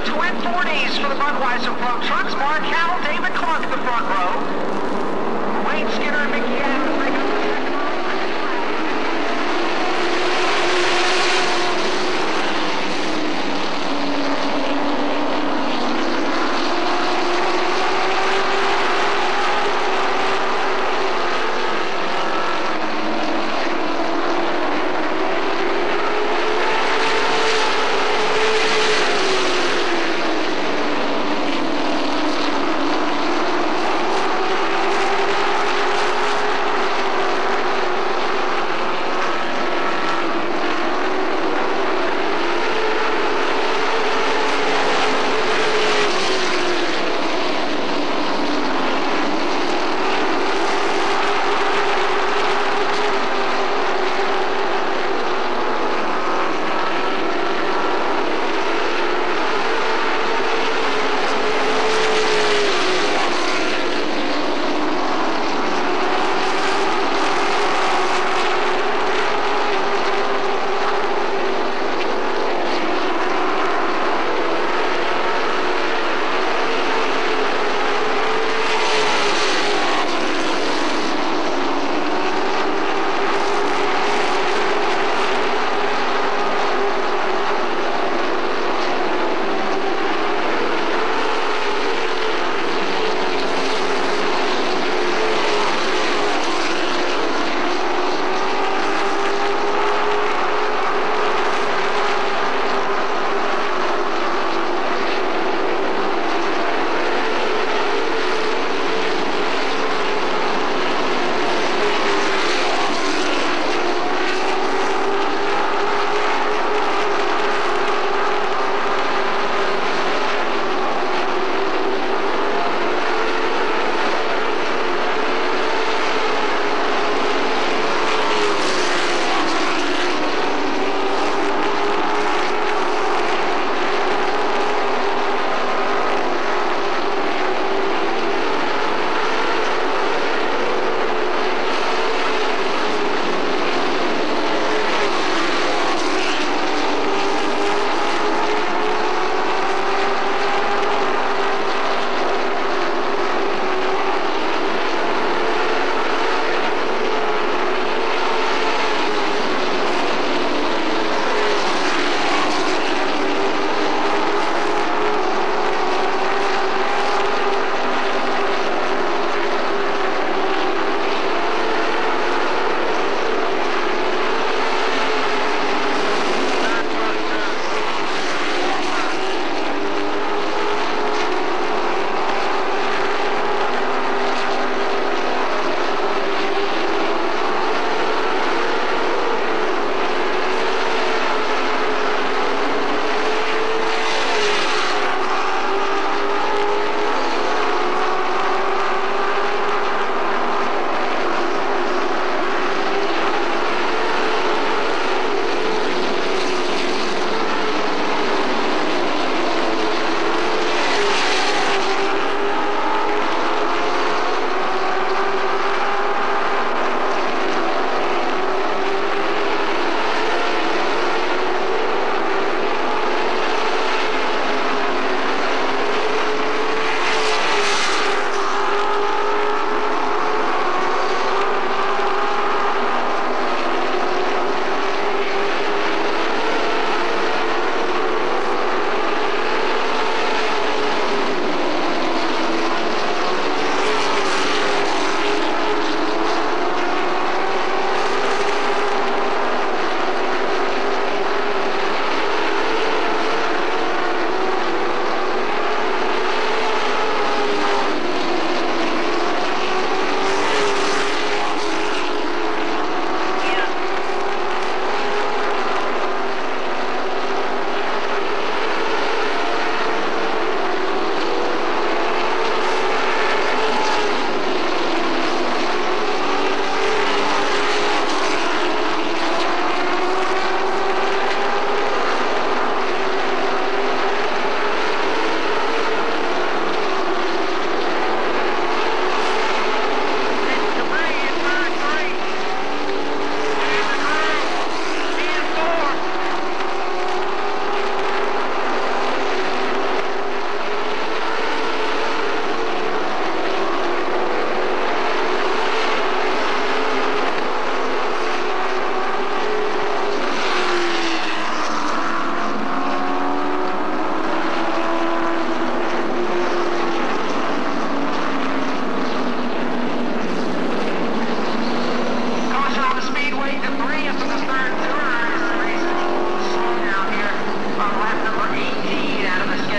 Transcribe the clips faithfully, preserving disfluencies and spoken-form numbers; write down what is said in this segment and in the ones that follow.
twin forties for the Budweiser Float Trucks. Mark Howell, David Clark, the front row. Wayne Skinner and Mickey Adams make up the second row.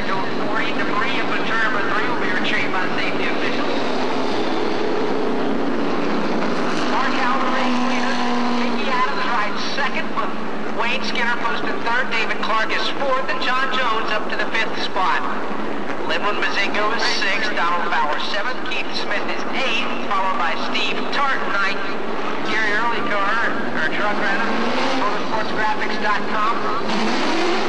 scheduled forty. Debris up in turn number three will be retrieved by safety officials. Mark Allen, race leader. Mickey Adams rides second with Wayne Skinner posted third. David Clark is fourth, and John Jones up to the fifth spot. Linwood Mazingo is sixth, Donald Fowler seventh, Keith Smith is eighth, followed by Steve Tart ninth, Gary Earlycar, or truck rather, motorsports graphics dot com.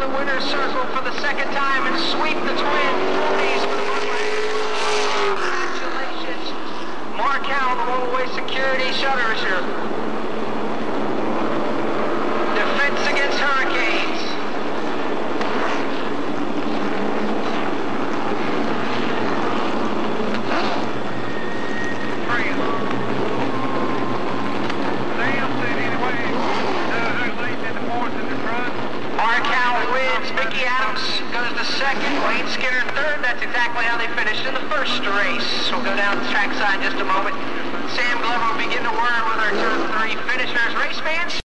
the winner's circle for the second time and sweep the Twin forties. Congratulations. Mark Howell, the rollaway security shutters here. Defense against hurricanes. Mark Howell wins. Mickey Adams goes to second. Wayne Skinner third. That's exactly how they finished in the first race. We'll go down the track side in just a moment. Sam Glover will begin to word with our two three finishers. Race fans.